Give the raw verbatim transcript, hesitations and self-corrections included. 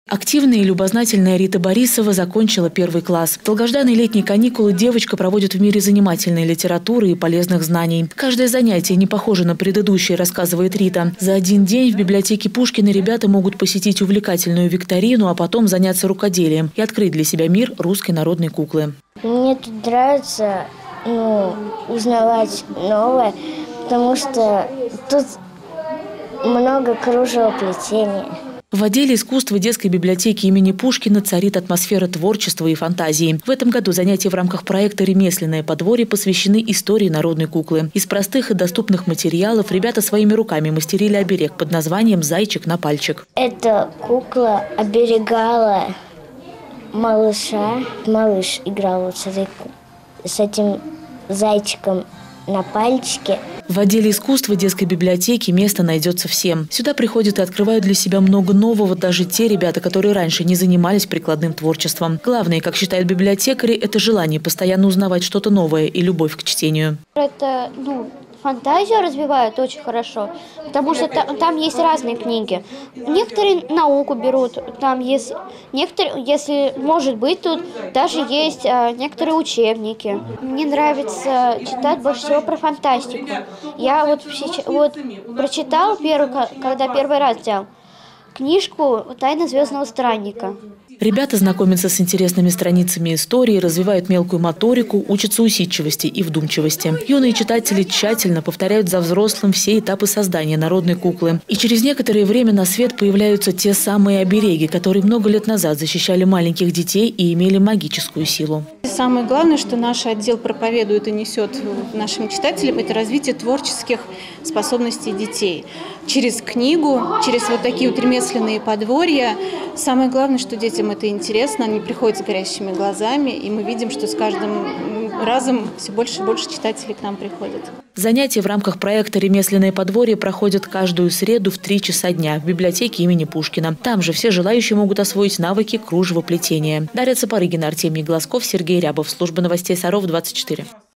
Активная и любознательная Рита Борисова закончила первый класс. Долгожданные летние каникулы девочка проводит в мире занимательной литературы и полезных знаний. Каждое занятие не похоже на предыдущее, рассказывает Рита. За один день в библиотеке Пушкина ребята могут посетить увлекательную викторину, а потом заняться рукоделием и открыть для себя мир русской народной куклы. Мне тут нравится ну, узнавать новое, потому что тут много кружевоплетения. В отделе искусства детской библиотеки имени Пушкина царит атмосфера творчества и фантазии. В этом году занятия в рамках проекта «Ремесленное подворье» посвящены истории народной куклы. Из простых и доступных материалов ребята своими руками мастерили оберег под названием «Зайчик на пальчик». Эта кукла оберегала малыша. Малыш играл вот с, этой, с этим зайчиком на пальчике. В отделе искусства детской библиотеки место найдется всем. Сюда приходят и открывают для себя много нового даже те ребята, которые раньше не занимались прикладным творчеством. Главное, как считают библиотекари, это желание постоянно узнавать что-то новое и любовь к чтению. Это, ну, фантазию развивают очень хорошо, потому что там, там есть разные книги. Некоторые науку берут, там есть некоторые, если может быть, тут даже есть а, некоторые учебники. Мне нравится читать больше всего про фантастику. Я вот, вот прочитал, первый, когда первый раз взял книжку «Тайна звездного странника». Ребята знакомятся с интересными страницами истории, развивают мелкую моторику, учатся усидчивости и вдумчивости. Юные читатели тщательно повторяют за взрослым все этапы создания народной куклы. И через некоторое время на свет появляются те самые обереги, которые много лет назад защищали маленьких детей и имели магическую силу. Самое главное, что наш отдел проповедует и несет нашим читателям, это развитие творческих способностей детей. Через книгу, через вот такие вот ремесленные подворья. Самое главное, что детям это интересно, они приходят с горящими глазами, и мы видим, что с каждым разом все больше и больше читателей к нам приходят. Занятия в рамках проекта «Ремесленное подворье» проходят каждую среду в три часа дня в библиотеке имени Пушкина. Там же все желающие могут освоить навыки кружевоплетения. Дарья Цапарыгина, Артемий Глазков, Сергей Рябов. Служба новостей Саров, двадцать четыре.